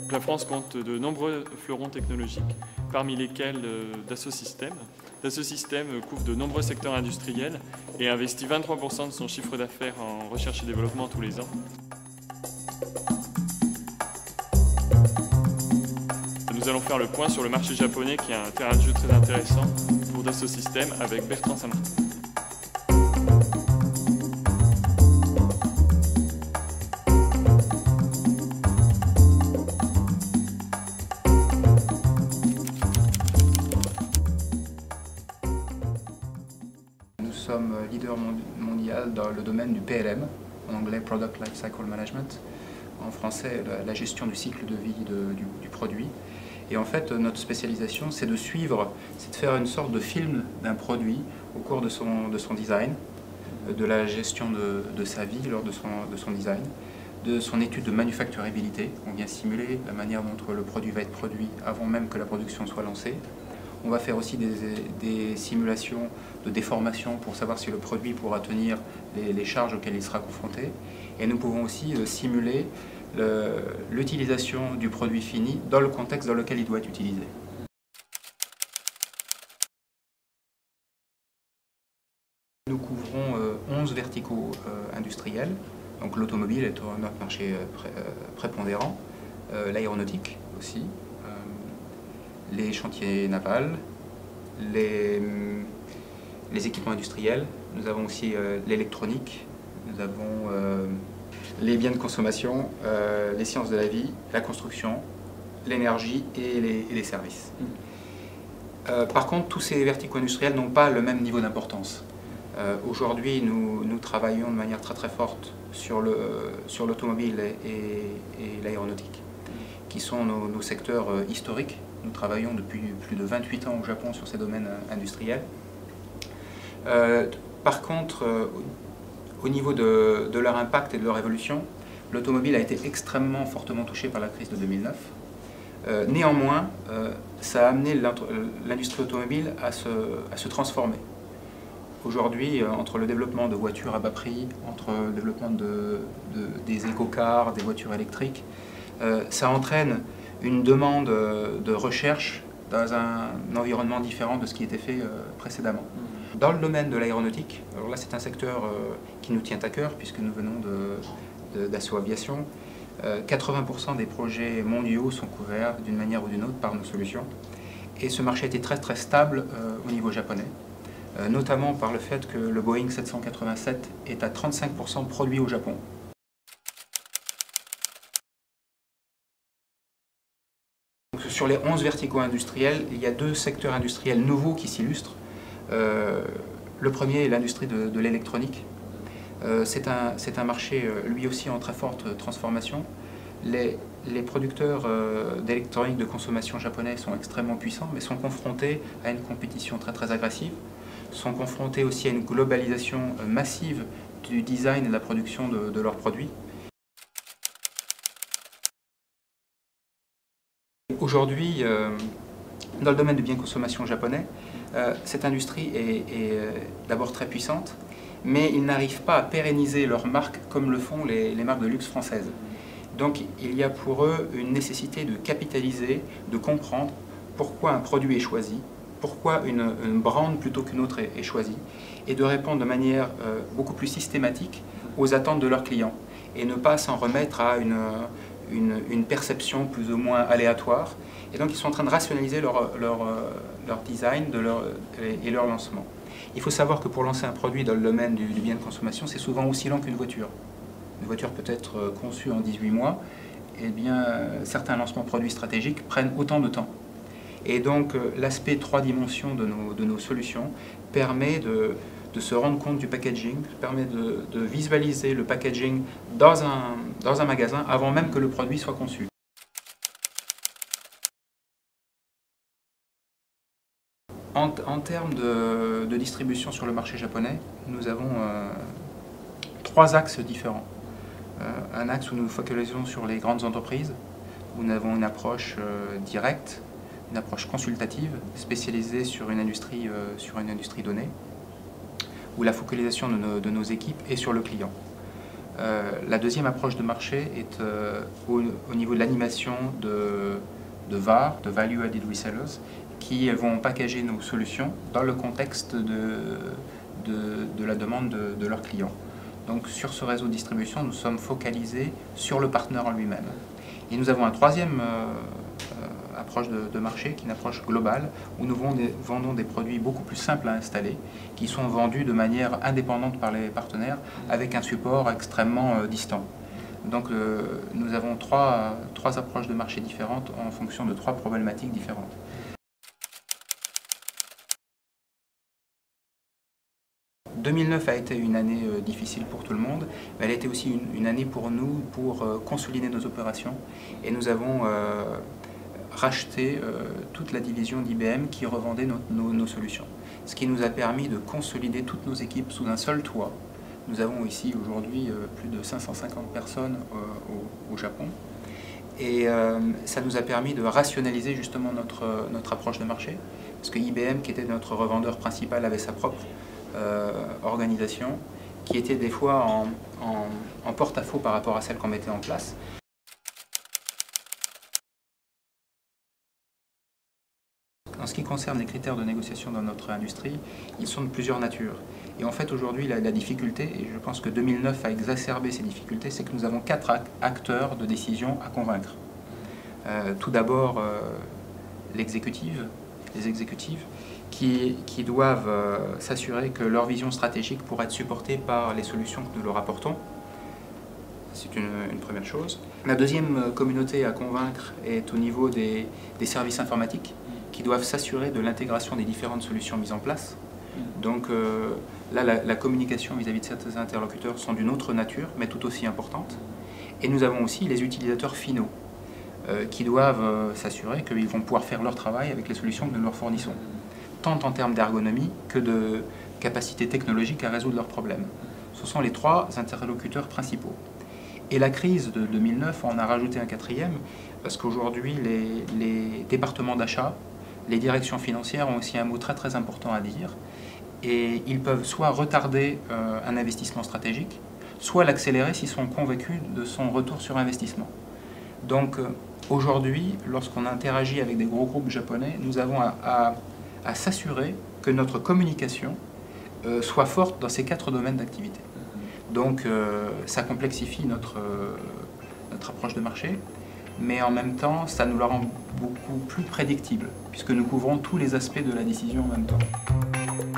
La France compte de nombreux fleurons technologiques, parmi lesquels Dassault Systèmes. Dassault Systèmes couvre de nombreux secteurs industriels et investit 23% de son chiffre d'affaires en recherche et développement tous les ans. Nous allons faire le point sur le marché japonais qui est un terrain de jeu très intéressant pour Dassault Systèmes avec Bertrand Saint-Martin. Nous sommes leader mondial dans le domaine du PLM, en anglais Product Lifecycle Management, en français la gestion du cycle de vie du produit. Et en fait, notre spécialisation, c'est de suivre, c'est de faire une sorte de film d'un produit au cours de son design, de la gestion de sa vie lors de son design, de son étude de manufacturabilité. On vient simuler la manière dont le produit va être produit avant même que la production soit lancée. On va faire aussi des simulations de déformation pour savoir si le produit pourra tenir les charges auxquelles il sera confronté. Et nous pouvons aussi simuler l'utilisation du produit fini dans le contexte dans lequel il doit être utilisé. Nous couvrons 11 verticaux industriels. Donc l'automobile est notre marché prépondérant, l'aéronautique aussi, les chantiers navals, les équipements industriels, nous avons aussi l'électronique, nous avons les biens de consommation, les sciences de la vie, la construction, l'énergie et les services. Par contre, tous ces verticaux industriels n'ont pas le même niveau d'importance. Aujourd'hui, nous travaillons de manière très forte sur l'automobile et l'aéronautique, qui sont nos secteurs historiques. Nous travaillons depuis plus de 28 ans au Japon sur ces domaines industriels. Par contre, au niveau de leur impact et de leur évolution, l'automobile a été extrêmement fortement touchée par la crise de 2009. Néanmoins, ça a amené l'industrie automobile à se transformer. Aujourd'hui, entre le développement de voitures à bas prix, entre le développement des éco-cars, des voitures électriques, ça entraîne une demande de recherche dans un environnement différent de ce qui était fait précédemment. Dans le domaine de l'aéronautique, alors là c'est un secteur qui nous tient à cœur puisque nous venons d'Assaut Aviation. 80% des projets mondiaux sont couverts d'une manière ou d'une autre par nos solutions. Et ce marché était très stable au niveau japonais, notamment par le fait que le Boeing 787 est à 35% produit au Japon. Sur les 11 verticaux industriels, il y a 2 secteurs industriels nouveaux qui s'illustrent. Le premier est l'industrie de l'électronique. C'est un marché lui aussi en très forte transformation. Les producteurs d'électronique de consommation japonais sont extrêmement puissants, mais sont confrontés à une compétition très agressive, sont confrontés aussi à une globalisation massive du design et de la production de leurs produits. Aujourd'hui, dans le domaine du bien consommation japonais, cette industrie est d'abord très puissante, mais ils n'arrivent pas à pérenniser leurs marques comme le font les marques de luxe françaises. Donc il y a pour eux une nécessité de capitaliser, de comprendre pourquoi un produit est choisi, pourquoi une brand plutôt qu'une autre est choisie, et de répondre de manière beaucoup plus systématique aux attentes de leurs clients, et ne pas s'en remettre à une perception plus ou moins aléatoire. Et donc ils sont en train de rationaliser leur design et leur lancement. Il faut savoir que pour lancer un produit dans le domaine du bien de consommation, c'est souvent aussi long qu'une voiture. Une voiture peut être conçue en 18 mois, et bien certains lancements produits stratégiques prennent autant de temps. Et donc l'aspect 3 dimensions de nos solutions permet de se rendre compte du packaging, permet de visualiser le packaging dans un magasin avant même que le produit soit conçu. En termes de distribution sur le marché japonais, nous avons 3 axes différents. Un axe où nous nous focalisons sur les grandes entreprises, où nous avons une approche directe, une approche consultative, spécialisée sur une industrie donnée, où la focalisation de nos équipes est sur le client. La deuxième approche de marché est au niveau de l'animation de VAR, de Value Added Resellers, qui vont packager nos solutions dans le contexte de la demande de leurs clients. Donc sur ce réseau de distribution, nous sommes focalisés sur le partenaire en lui-même. Et nous avons une troisième approche de marché, qui est une approche globale, où nous vendons des produits beaucoup plus simples à installer, qui sont vendus de manière indépendante par les partenaires, avec un support extrêmement distant. Donc nous avons trois approches de marché différentes en fonction de trois problématiques différentes. « 2009 a été une année difficile pour tout le monde, mais elle a été aussi une année pour nous pour consolider nos opérations. Et nous avons racheté toute la division d'IBM qui revendait nos solutions. Ce qui nous a permis de consolider toutes nos équipes sous un seul toit. Nous avons ici aujourd'hui plus de 550 personnes au Japon. Et ça nous a permis de rationaliser justement notre approche de marché. Parce que IBM, qui était notre revendeur principal, avait sa propre organisation qui était des fois en porte-à-faux par rapport à celle qu'on mettait en place. En ce qui concerne les critères de négociation dans notre industrie, ils sont de plusieurs natures. Et en fait, aujourd'hui, la difficulté, et je pense que 2009 a exacerbé ces difficultés, c'est que nous avons 4 acteurs de décision à convaincre. Tout d'abord, les exécutifs qui doivent s'assurer que leur vision stratégique pourra être supportée par les solutions que nous leur apportons. C'est une première chose. La deuxième communauté à convaincre est au niveau des services informatiques, qui doivent s'assurer de l'intégration des différentes solutions mises en place. Donc là, la communication vis-à-vis de certains interlocuteurs sont d'une autre nature, mais tout aussi importante. Et nous avons aussi les utilisateurs finaux, qui doivent s'assurer qu'ils vont pouvoir faire leur travail avec les solutions que nous leur fournissons, tant en termes d'ergonomie que de capacité technologique à résoudre leurs problèmes. Ce sont les 3 interlocuteurs principaux. Et la crise de 2009 en a rajouté un 4e, parce qu'aujourd'hui, les départements d'achat, les directions financières ont aussi un mot très très important à dire, et ils peuvent soit retarder un investissement stratégique, soit l'accélérer s'ils sont convaincus de son retour sur investissement. Donc aujourd'hui, lorsqu'on interagit avec des gros groupes japonais, nous avons à s'assurer que notre communication soit forte dans ces 4 domaines d'activité. Donc ça complexifie notre approche de marché, mais en même temps, ça nous la rend beaucoup plus prédictible, puisque nous couvrons tous les aspects de la décision en même temps.